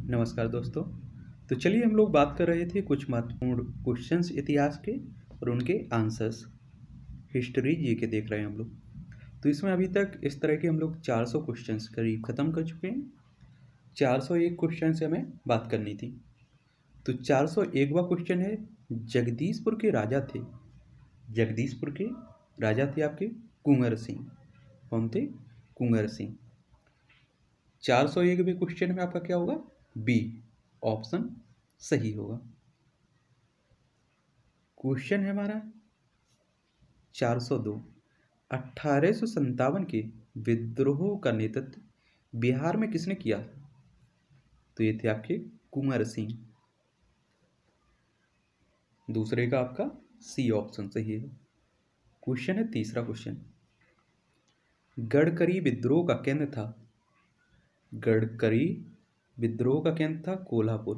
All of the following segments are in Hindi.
नमस्कार दोस्तों। तो चलिए हम लोग बात कर रहे थे कुछ महत्वपूर्ण क्वेश्चंस इतिहास के और उनके आंसर्स हिस्ट्री जी के देख रहे हैं हम लोग। तो इसमें अभी तक इस तरह के हम लोग 400 क्वेश्चंस करीब ख़त्म कर चुके हैं। 401 क्वेश्चन से हमें बात करनी थी। तो 401वां क्वेश्चन है, जगदीशपुर के राजा थे। जगदीशपुर के राजा थे आपके कुंवर सिंह। कौन थे? कुंवर सिंह। 401वें क्वेश्चन में आपका क्या होगा? बी ऑप्शन सही होगा। क्वेश्चन है हमारा 402, 1857 के विद्रोह का नेतृत्व बिहार में किसने किया था? तो ये थे आपके कुंवर सिंह। दूसरे का आपका सी ऑप्शन सही है। क्वेश्चन है तीसरा क्वेश्चन, गडकरी विद्रोह का केंद्र था। गडकरी विद्रोह का केंद्र था कोल्हापुर।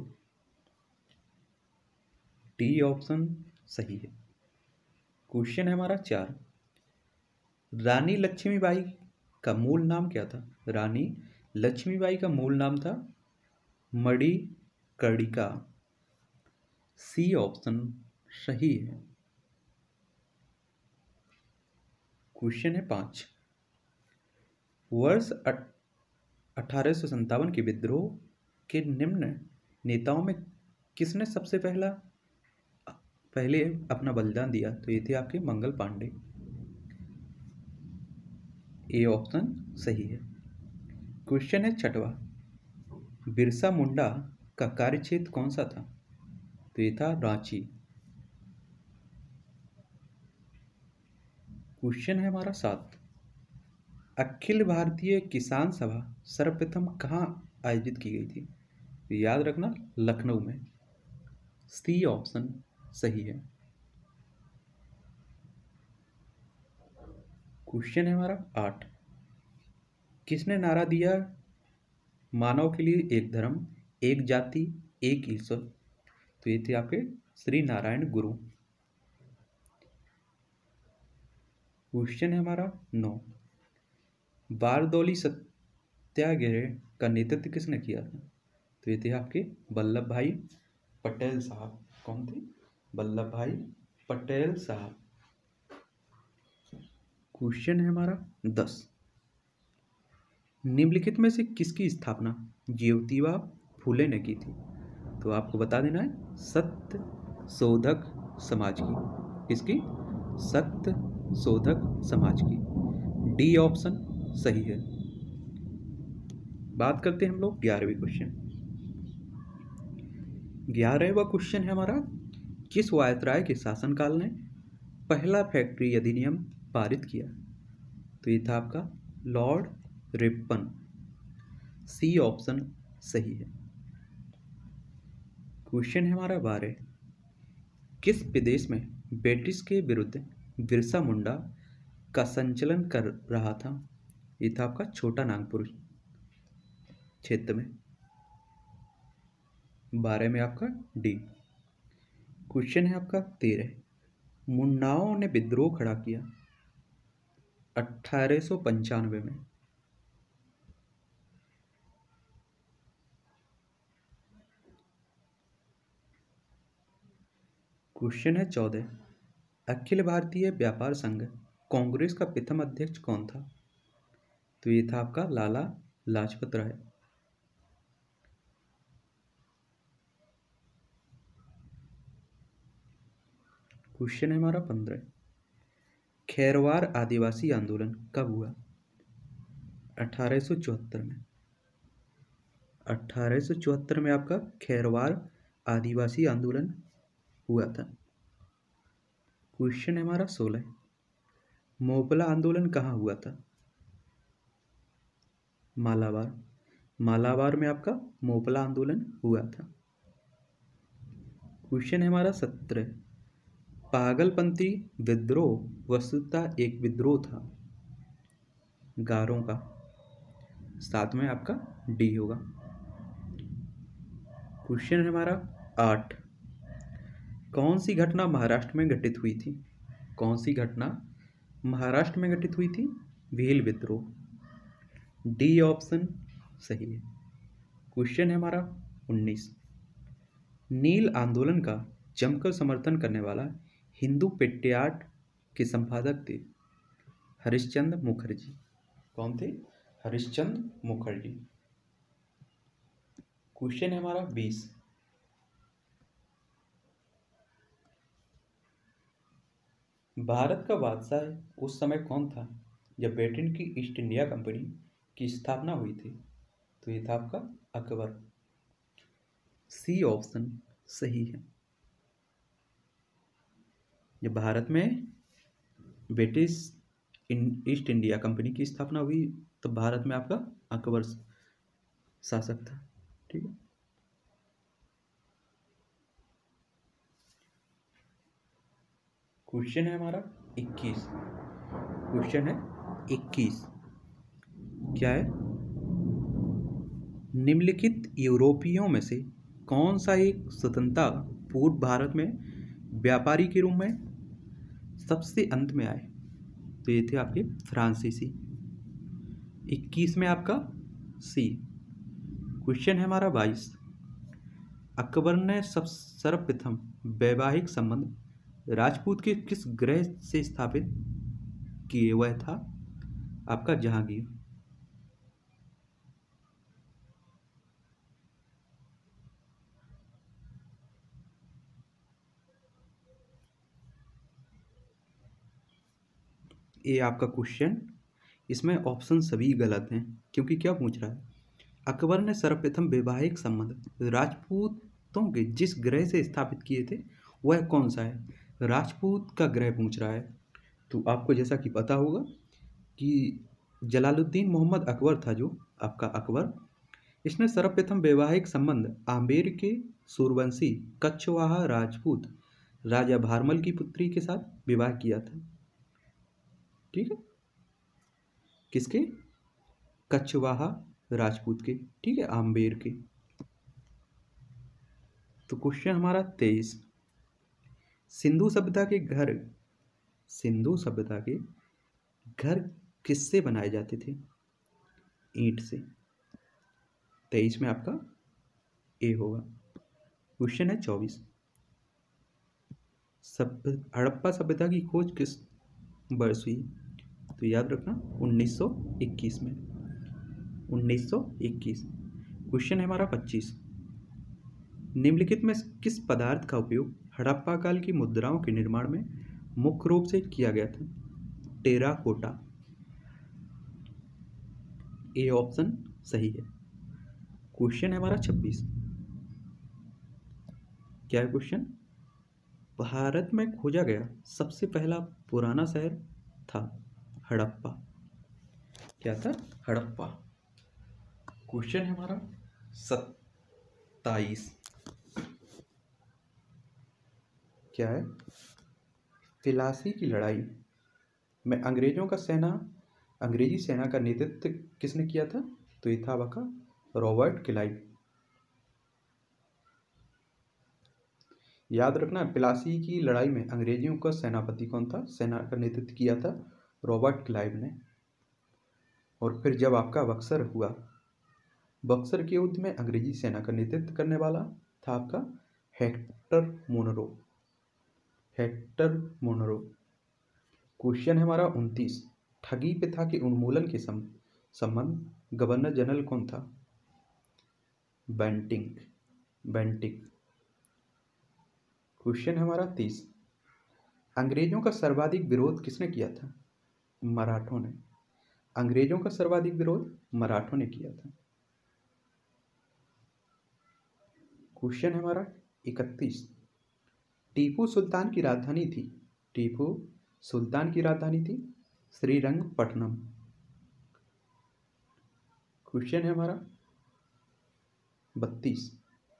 डी ऑप्शन सही है। क्वेश्चन है हमारा 4, रानी लक्ष्मीबाई का मूल नाम क्या था? रानी लक्ष्मीबाई का मूल नाम था मणिकर्णिका। सी ऑप्शन सही है। क्वेश्चन है 5, वर्ष 1857 के विद्रोह के निम्न नेताओं में किसने सबसे पहले अपना बलिदान दिया? तो ये थे आपके मंगल पांडे। ए ऑप्शन सही है। क्वेश्चन है 6वां, बिरसा मुंडा का कार्यक्षेत्र कौन सा था? तो ये था रांची। क्वेश्चन है हमारा 7, अखिल भारतीय किसान सभा सर्वप्रथम कहाँ आयोजित की गई थी? तो याद रखना, लखनऊ में। सी ऑप्शन सही है। क्वेश्चन है हमारा 8, किसने नारा दिया मानव के लिए एक धर्म, एक जाति, एक ईश्वर? तो ये थे आपके श्री नारायण गुरु। क्वेश्चन है हमारा 9, बारदौली सत्याग्रह का नेतृत्व किसने किया था? तो ये थे आपके वल्लभ भाई पटेल साहब। कौन थे? वल्लभ भाई पटेल साहब। क्वेश्चन है हमारा 10, निम्नलिखित में से किसकी स्थापना ज्योतिबा फूले ने की थी? तो आपको बता देना है सत्य शोधक समाज की। किसकी? सत्य शोधक समाज की। डी ऑप्शन सही है। बात करते हैं हम लोग 11वें क्वेश्चन। 11वां क्वेश्चन है हमारा, किस वायसराय के शासनकाल ने पहला फैक्ट्री अधिनियम पारित किया? तो ये था आपका लॉर्ड रिपन। सी ऑप्शन सही है। क्वेश्चन है हमारा 12, किस प्रदेश में ब्रिटिश के विरुद्ध बिरसा मुंडा का संचलन कर रहा था? ये था आपका छोटा नागपुर क्षेत्र में। 12 में आपका डी। क्वेश्चन है आपका 13, मुंडाओं ने विद्रोह खड़ा किया 1895 में। क्वेश्चन है 14, अखिल भारतीय व्यापार संघ कांग्रेस का प्रथम अध्यक्ष कौन था? तो ये था आपका लाला लाजपत राय। क्वेश्चन है हमारा 15, खैरवार आदिवासी आंदोलन कब हुआ? 1874 में। 1874 में आपका खैरवार आदिवासी आंदोलन हुआ था। क्वेश्चन है हमारा 16, मोपला आंदोलन कहाँ हुआ था? मालाबार। मालाबार में आपका मोपला आंदोलन हुआ था। क्वेश्चन है हमारा 17, पागलपंथी विद्रोह वस्तुतः एक विद्रोह था गारों का। साथ में आपका डी होगा। क्वेश्चन है हमारा 8, कौन सी घटना महाराष्ट्र में घटित हुई थी? कौन सी घटना महाराष्ट्र में घटित हुई थी? भील विद्रोह। डी ऑप्शन सही है। क्वेश्चन है हमारा 19। नील आंदोलन का जमकर समर्थन करने वाला हिंदू पेट्रियाट के संपादक थे हरिश्चंद्र मुखर्जी। कौन थे? हरिश्चंद्र मुखर्जी। क्वेश्चन है हमारा 20। भारत का बादशाह उस समय कौन था जब ब्रिटेन की ईस्ट इंडिया कंपनी की स्थापना हुई थी? तो ये था आपका अकबर। सी ऑप्शन सही है। जब भारत में ब्रिटिश ईस्ट इंडिया कंपनी की स्थापना हुई तो भारत में आपका अकबर शासक था। ठीक है। क्वेश्चन है हमारा 21। क्वेश्चन है 21। क्या है? निम्नलिखित यूरोपियों में से कौन सा एक स्वतंत्रता पूर्व भारत में व्यापारी के रूप में सबसे अंत में आए? तो ये थे आपके फ्रांसीसी। 21 में आपका सी। क्वेश्चन है हमारा 22। अकबर ने सर्वप्रथम वैवाहिक संबंध राजपूत के किस ग्रह से स्थापित किए? वह था आपका जहांगीर। ये आपका क्वेश्चन, इसमें ऑप्शन सभी गलत हैं क्योंकि क्या पूछ रहा है? अकबर ने सर्वप्रथम वैवाहिक संबंध राजपूतों के जिस ग्रह से स्थापित किए थे वह कौन सा है? राजपूत का ग्रह पूछ रहा है। तो आपको जैसा कि पता होगा कि जलालुद्दीन मोहम्मद अकबर था जो आपका अकबर, इसने सर्वप्रथम वैवाहिक संबंध आमेर के सूर्यवंशी कछवाहा राजपूत राजा भारमल की पुत्री के साथ विवाह किया था। ठीक है। किसके? कछवाहा राजपूत के। ठीक है, आम्बेर के। तो क्वेश्चन हमारा 23। सिंधु सभ्यता के घर किससे बनाए जाते थे? ईंट से। 23 में आपका ए होगा। क्वेश्चन है 24। हड़प्पा सभ्यता की खोज किस वर्ष हुई? तो याद रखना 1921 में। 1921। क्वेश्चन है हमारा 25। निम्नलिखित में किस पदार्थ का उपयोग हड़प्पा काल की मुद्राओं के निर्माण में मुख्य रूप से किया गया था? टेराकोटा। ए ऑप्शन सही है। क्वेश्चन है हमारा 26। क्या है क्वेश्चन? भारत में खोजा गया सबसे पहला पुराना शहर था हड़प्पा। क्या था? हड़प्पा। क्वेश्चन है हमारा 27। क्या है? प्लासी की लड़ाई में अंग्रेजी सेना का नेतृत्व किसने किया था? तो ये था आपका रॉबर्ट क्लाइव। याद रखना, प्लासी की लड़ाई में अंग्रेजियों का सेनापति कौन था? सेना का नेतृत्व किया था रॉबर्ट क्लाइव ने। और फिर जब आपका बक्सर हुआ, बक्सर के युद्ध में अंग्रेजी सेना का नेतृत्व करने वाला था आपका हेक्टर मोनरो। क्वेश्चन है हमारा 29। ठगी प्रथा के उन्मूलन के संबंध गवर्नर जनरल कौन था? बेंटिक। क्वेश्चन है हमारा 30। अंग्रेजों का सर्वाधिक विरोध किसने किया था? मराठों ने। अंग्रेजों का सर्वाधिक विरोध मराठों ने किया था। क्वेश्चन है हमारा 31। टीपू सुल्तान की राजधानी थी श्रीरंगपट्टनम। क्वेश्चन है हमारा 32।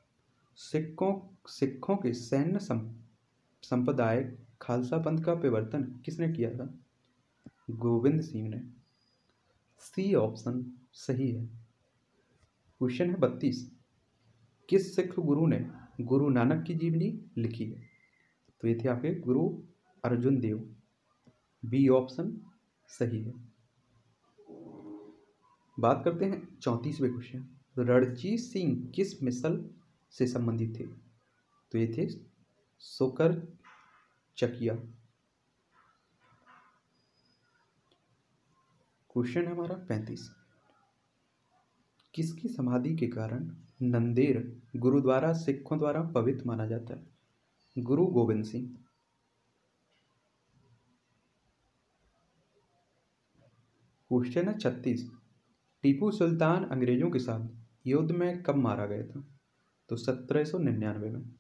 सिखों के सैन्य संप्रदाय खालसा पंथ का प्रवर्तन किसने किया था? गोविंद सिंह ने। सी ऑप्शन सही है। क्वेश्चन है 32। किस सिख गुरु ने गुरु नानक की जीवनी लिखी है? तो ये थे आपके गुरु अर्जुन देव। बी ऑप्शन सही है। बात करते हैं 34वें क्वेश्चन। रणजीत सिंह किस मिसल से संबंधित थे? तो ये थे शोकर चकिया। क्वेश्चन है हमारा 35। किसकी समाधि के कारण नंदेड़ गुरुद्वारा सिखों द्वारा पवित्र माना जाता है? गुरु गोविंद सिंह। क्वेश्चन है 36। टीपू सुल्तान अंग्रेजों के साथ युद्ध में कब मारा गया था? तो 1799 में।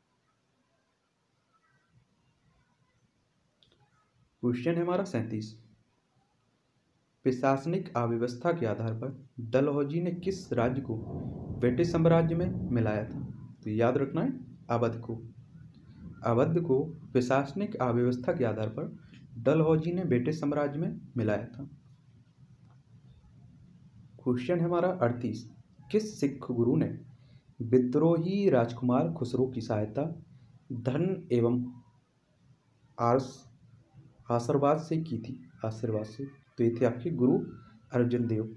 क्वेश्चन है हमारा 37। प्रशासनिक अव्यवस्था के आधार पर डलहौजी ने किस राज्य को ब्रिटिश साम्राज्य में मिलाया था? तो याद रखना है अवध को। अवध को प्रशासनिक अव्यवस्था के आधार पर डलहौजी ने ब्रिटिश साम्राज्य में मिलाया था। क्वेश्चन है हमारा 38। किस सिख गुरु ने विद्रोही राजकुमार खुसरो की सहायता धन एवं आशीर्वाद से की थी? आशीर्वाद से। तो ये थे आपके गुरु अर्जुन देव।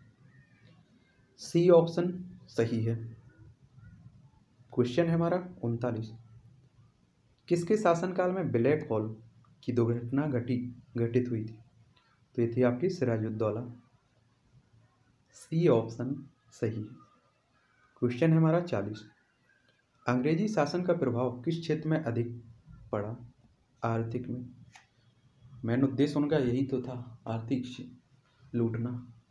सी ऑप्शन सही है। क्वेश्चन है हमारा 39। किसके शासनकाल में ब्लैक होल की दुर्घटना घटित हुई थी? तो ये थी आपकी सिराजुद्दौला। सी ऑप्शन सही है। क्वेश्चन है हमारा 40। अंग्रेजी शासन का प्रभाव किस क्षेत्र में अधिक पड़ा? आर्थिक में। मेन उद्देश्य उनका यही तो था, आर्थिक लूटना।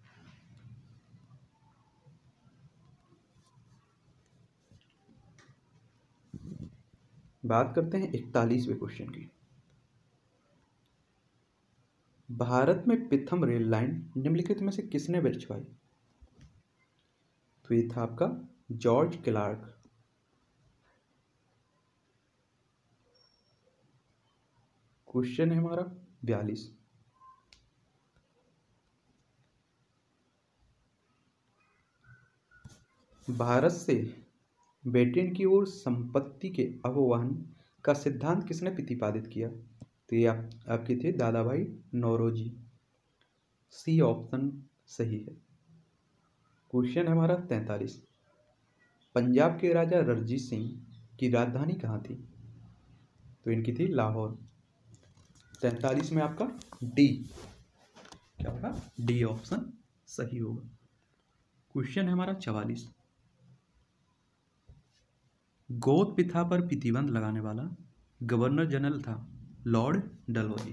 बात करते हैं 41वें क्वेश्चन की। भारत में प्रथम रेल लाइन निम्नलिखित में से किसने बिछवाई? तो ये था आपका जॉर्ज क्लार्क। क्वेश्चन है हमारा 42। भारत से ब्रिटेन की ओर संपत्ति के अववहन का सिद्धांत किसने प्रतिपादित किया? तो ये आपके थे दादा भाई नौरोजी। सी ऑप्शन सही है। क्वेश्चन है हमारा 43। पंजाब के राजा रणजीत सिंह की राजधानी कहाँ थी? तो इनकी थी लाहौर। 43 में आपका डी क्या होगा? डी ऑप्शन सही होगा। क्वेश्चन है हमारा 44। गोद प्रथा पर प्रतिबंध लगाने वाला गवर्नर जनरल था लॉर्ड डलहौजी।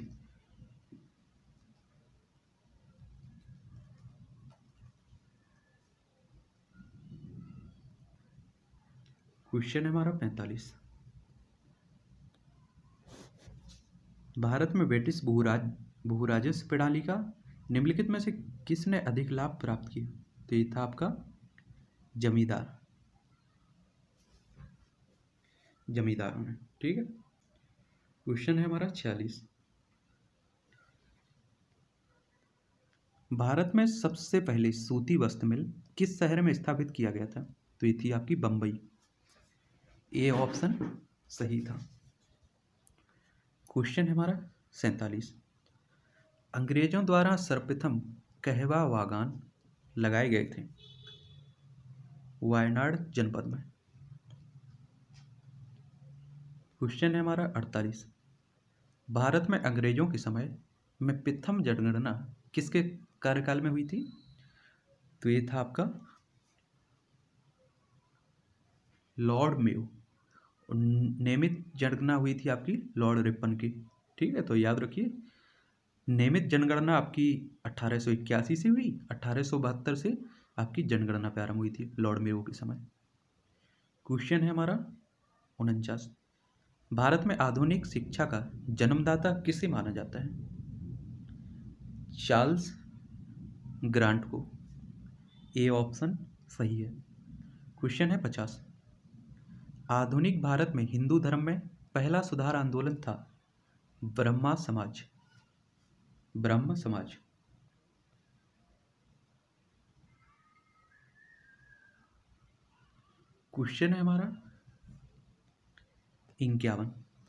क्वेश्चन है हमारा 45। भारत में ब्रिटिश भूराजस्व प्रणाली का निम्नलिखित में से किसने अधिक लाभ प्राप्त किया? तो ये था आपका जमींदारों ने। ठीक है। क्वेश्चन है हमारा 46। भारत में सबसे पहले सूती वस्त्र मिल किस शहर में स्थापित किया गया था? तो ये थी आपकी बंबई। ए ऑप्शन सही था। क्वेश्चन है हमारा 47। अंग्रेजों द्वारा सर्वप्रथम कहवा बागान लगाए गए थे वायनाड जनपद में। क्वेश्चन है हमारा 48। भारत में अंग्रेजों के समय में प्रथम जनगणना किसके कार्यकाल में हुई थी? तो ये था आपका लॉर्ड मेयो। नियमित जनगणना हुई थी आपकी लॉर्ड रिपन की। ठीक है, तो याद रखिए नियमित जनगणना आपकी 1881 से हुई, 1872 से आपकी जनगणना प्रारंभ हुई थी लॉर्ड मेयो के समय। क्वेश्चन है हमारा 49। भारत में आधुनिक शिक्षा का जन्मदाता किसे माना जाता है? चार्ल्स ग्रांट को। ए ऑप्शन सही है। क्वेश्चन है 50। आधुनिक भारत में हिंदू धर्म में पहला सुधार आंदोलन था ब्रह्म समाज। क्वेश्चन है हमारा 51।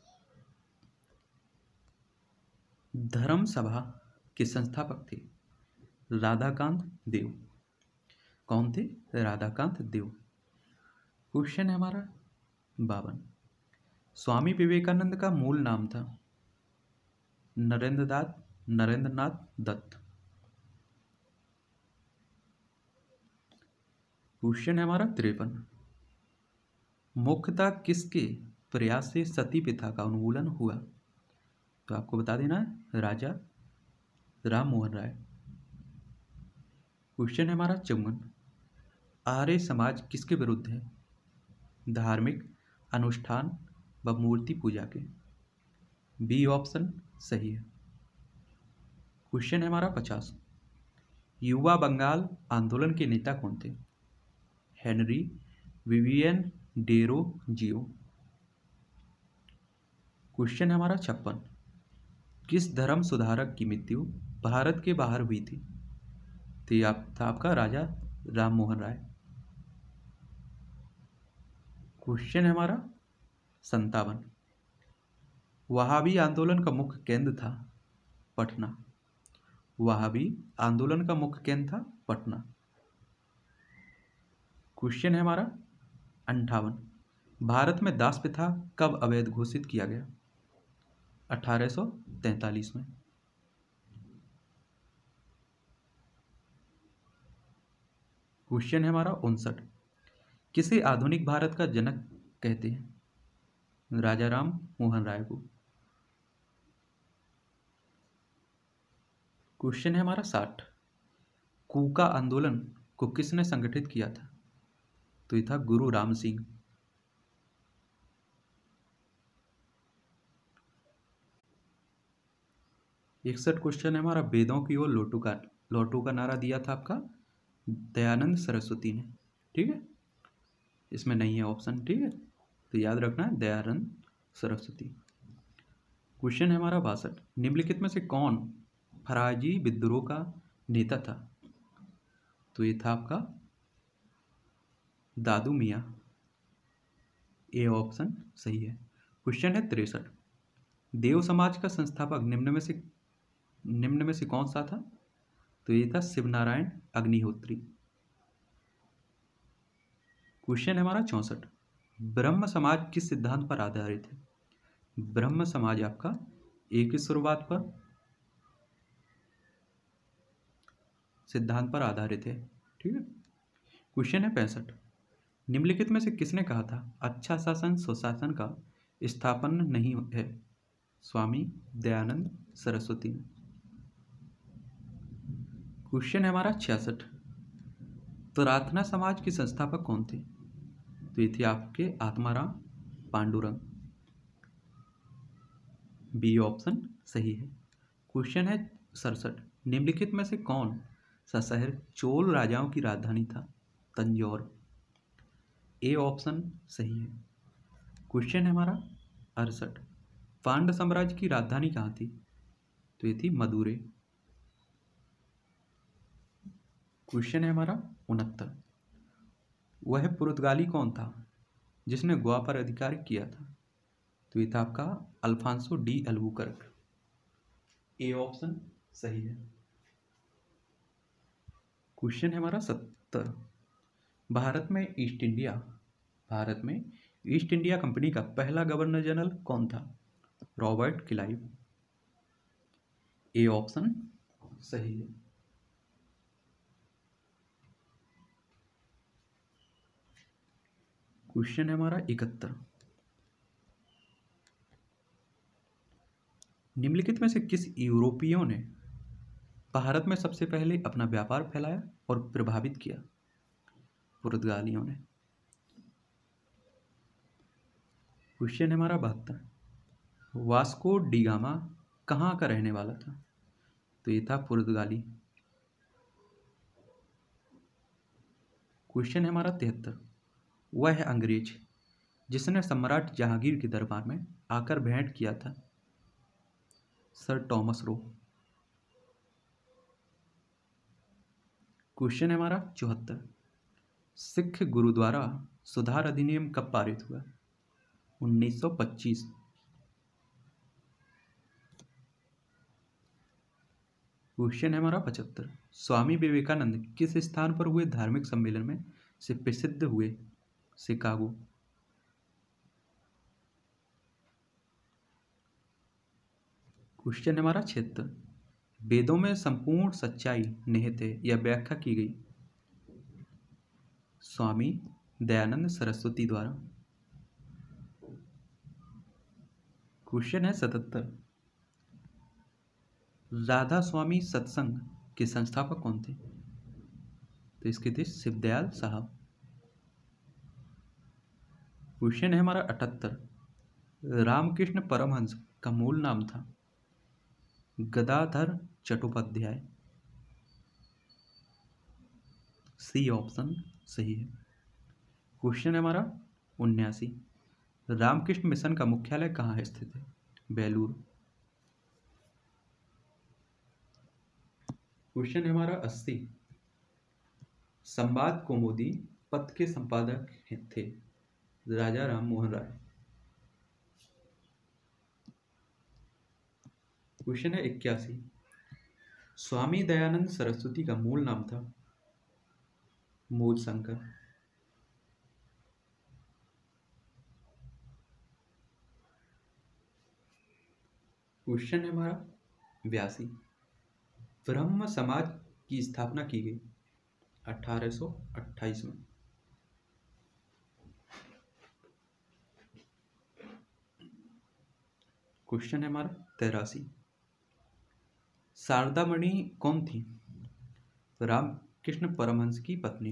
धर्म सभा के संस्थापक थे राधाकांत देव। कौन थे? राधाकांत देव। क्वेश्चन है हमारा 52। स्वामी विवेकानंद का मूल नाम था? नरेंद्रनाथ दत्त। क्वेश्चन है हमारा 53। मुख्यतः किसके प्रयास से सती प्रथा का उन्मूलन हुआ? तो आपको बता देना है राजा राम मोहन राय। क्वेश्चन है हमारा 54। आर्य समाज किसके विरुद्ध है? धार्मिक अनुष्ठान व मूर्ति पूजा के। बी ऑप्शन सही है। क्वेश्चन है हमारा 50। युवा बंगाल आंदोलन के नेता कौन थे? Henry Vivian Derozio. Question है हमारा 56। किस धर्म सुधारक की मृत्यु भारत के बाहर हुई थी? तो ये था आपका राजा राम मोहन राय। क्वेश्चन है हमारा 57। वहाबी आंदोलन का मुख्य केंद्र था पटना। वहाबी आंदोलन का मुख्य केंद्र था पटना। क्वेश्चन है हमारा 58। भारत में दास प्रथा कब अवैध घोषित किया गया? 1843 में। क्वेश्चन है हमारा 59। किसे आधुनिक भारत का जनक कहते हैं? राजा राम मोहन राय को। क्वेश्चन है हमारा 60। कूका आंदोलन को किसने संगठित किया था? तो ये था गुरु राम सिंह। इकसठ क्वेश्चन है हमारा वेदों की ओर लौटू का नारा दिया था आपका दयानंद सरस्वती ने। ठीक है, इसमें नहीं है ऑप्शन। ठीक है, तो याद रखना है दयानंद सरस्वती। क्वेश्चन है हमारा 62। निम्नलिखित में से कौन फराजी विद्रोह का नेता था? तो ये था आपका दादू मियाँ। ए ऑप्शन सही है। क्वेश्चन है 63। देव समाज का संस्थापक निम्न में से कौन सा था? तो ये था शिवनारायण अग्निहोत्री। क्वेश्चन है हमारा 64। ब्रह्म समाज किस सिद्धांत पर आधारित है? ब्रह्म समाज आपका एकेश्वरवाद पर सिद्धांत पर आधारित है। ठीक है। क्वेश्चन है 65। निम्नलिखित में से किसने कहा था अच्छा शासन सुशासन का स्थापन नहीं है? स्वामी दयानंद सरस्वती ने। क्वेश्चन है हमारा 66। प्रार्थना समाज के संस्थापक कौन थे? तो ये थे आपके आत्माराम पांडुरंग। बी ऑप्शन सही है। क्वेश्चन है 67। निम्नलिखित में से कौन सा शहर चोल राजाओं की राजधानी था? तंजौर। ए ऑप्शन सही है। क्वेश्चन है हमारा 68। पांड्य साम्राज्य की राजधानी कहाँ थी? तो ये थी मदुरै। क्वेश्चन है हमारा 69। वह पुर्तगाली कौन था जिसने गोवा पर अधिकार किया था? तो ये था आपका Alfonso de Albuquerque. A option सही है। क्वेश्चन है हमारा 70। भारत में ईस्ट इंडिया कंपनी का पहला गवर्नर जनरल कौन था? Robert Clive. ए ऑप्शन सही है। क्वेश्चन है हमारा 71। निम्नलिखित में से किस यूरोपियों ने भारत में सबसे पहले अपना व्यापार फैलाया और प्रभावित किया? पुर्तगालियों ने। क्वेश्चन है हमारा 72। वास्को डी गामा कहाँ का रहने वाला था? तो ये था पुर्तगाली। क्वेश्चन है हमारा 73। वह है अंग्रेज जिसने सम्राट जहांगीर के दरबार में आकर भेंट किया था? Sir Thomas Roe. क्वेश्चन है हमारा 74। सिख गुरुद्वारा सुधार अधिनियम कब पारित हुआ? 1925। क्वेश्चन है हमारा 75। स्वामी विवेकानंद किस स्थान पर हुए धार्मिक सम्मेलन में से प्रसिद्ध हुए? शिकागो। क्वेश्चन है हमारा 76, वेदों में संपूर्ण सच्चाई निहित है यह व्याख्या की गई स्वामी दयानंद सरस्वती द्वारा। क्वेश्चन है 77, राधा स्वामी सत्संग के संस्थापक कौन थे? तो इसके थे शिवदयाल साहब। क्वेश्चन है हमारा 78, रामकृष्ण परमहंस का मूल नाम था? गदाधर चट्टोपाध्याय। सी ऑप्शन सही है। क्वेश्चन है हमारा 79, रामकृष्ण मिशन का मुख्यालय कहाँ है स्थित है? बेलूर। क्वेश्चन है हमारा 80, संवाद कौमुदी पत्र के संपादक थे? राजा राम मोहन राय। क्वेश्चन है 81, स्वामी दयानंद सरस्वती का मूल नाम था? मूल शंकर। क्वेश्चन है हमारा 82, ब्रह्म समाज की स्थापना की गई 1828 में? क्वेश्चन है हमारा 83, शारदा मणि कौन थी? रामकृष्ण परमहंस की पत्नी।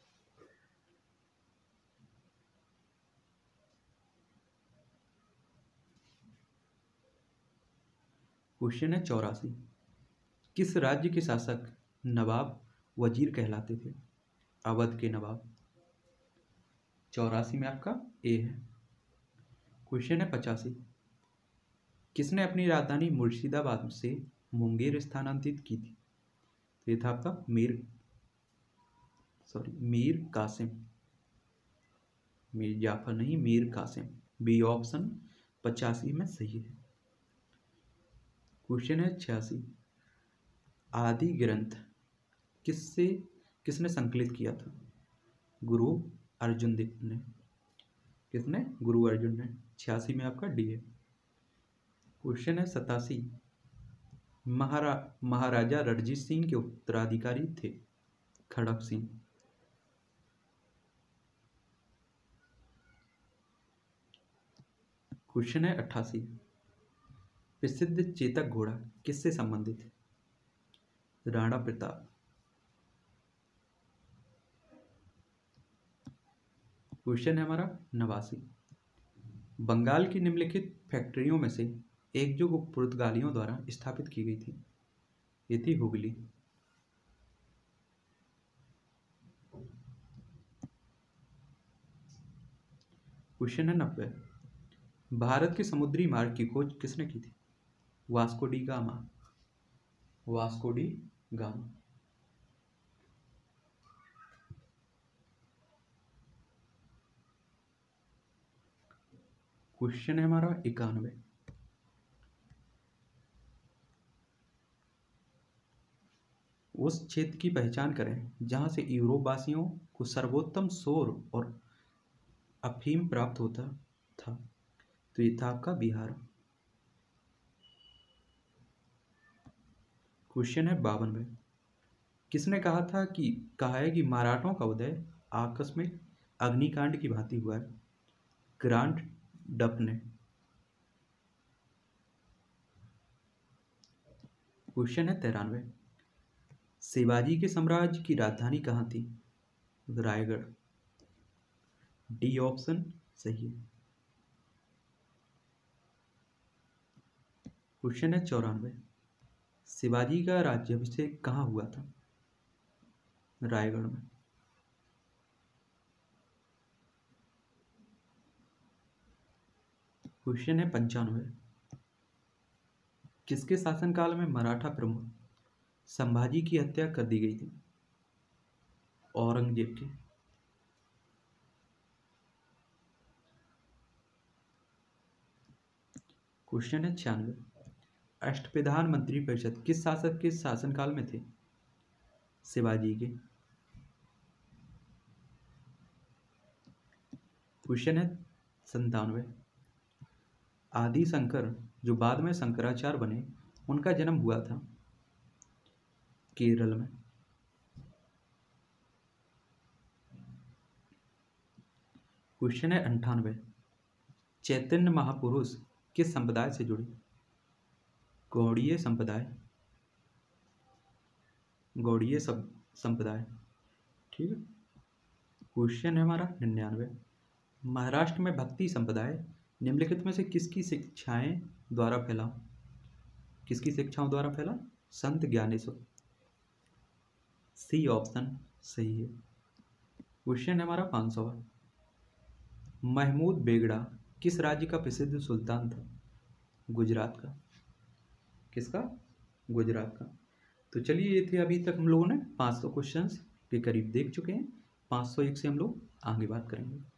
क्वेश्चन है 84, किस राज्य के शासक नवाब वजीर कहलाते थे? अवध के नवाब। 84 में आपका ए है। क्वेश्चन है 85, किसने अपनी राजधानी मुर्शिदाबाद से मुंगेर स्थानांतरित की थी? तो ये था आपका मीर कासिम। मीर जाफर नहीं, मीर कासिम। बी ऑप्शन 85 में सही है। क्वेश्चन है 86, आदि ग्रंथ किसने संकलित किया था? गुरु अर्जुन देव ने। किसने? गुरु अर्जुन ने। 86 में आपका डी है। क्वेश्चन है 87, महाराजा रणजीत सिंह के उत्तराधिकारी थे? खड़क सिंह। क्वेश्चन है 88, प्रसिद्ध चेतक घोड़ा किससे संबंधित है? राणा प्रताप। क्वेश्चन है हमारा 89, बंगाल की निम्नलिखित फैक्ट्रियों में से एक जो पुर्तगालियों द्वारा स्थापित की गई थी? ये थी हुगली। क्वेश्चन है 90, भारत के समुद्री मार्ग की खोज किसने की थी? Vasco da Gama. Vasco da Gama. Question है हमारा 91, उस क्षेत्र की पहचान करें जहां से यूरोप वासियों को सर्वोत्तम सौर और अफीम प्राप्त होता था? तो ये था आपका बिहार। क्वेश्चन है 52, किसने कहा है कि मराठों का उदय आकस्मिक अग्निकांड की भांति हुआ है? ग्रांट डप ने। क्वेश्चन है 93, शिवाजी के साम्राज्य की राजधानी कहाँ थी? रायगढ़। डी ऑप्शन सही है। क्वेश्चन है 94, शिवाजी का राज्याभिषेक कहाँ हुआ था? रायगढ़ में। क्वेश्चन है 95, किसके शासनकाल में मराठा प्रमुख संभाजी की हत्या कर दी गई थी? औरंगजेब के। क्वेश्चन है 96, अष्टप्रधान मंत्री परिषद किस शासक के शासनकाल में थे? शिवाजी के। क्वेश्चन है 97। आदि शंकर जो बाद में शंकराचार्य बने, उनका जन्म हुआ था केरल में। क्वेश्चन है 98। चैतन्य महापुरुष किस संप्रदाय से जुड़े? गौड़ीय संप्रदाय, गौड़ीय संप्रदाय। ठीक है। क्वेश्चन है हमारा 99। महाराष्ट्र में भक्ति संप्रदाय निम्नलिखित में से किसकी शिक्षाएं द्वारा फैला? किसकी शिक्षाओं द्वारा फैला? संत ज्ञानेश्वर। सी ऑप्शन सही है। क्वेश्चन है हमारा 500। महमूद बेगड़ा किस राज्य का प्रसिद्ध सुल्तान था? गुजरात का। किसका? गुजरात का। तो चलिए, ये थे अभी तक हम लोगों ने 500 क्वेश्चंस के करीब देख चुके हैं। 501 से हम लोग आगे बात करेंगे।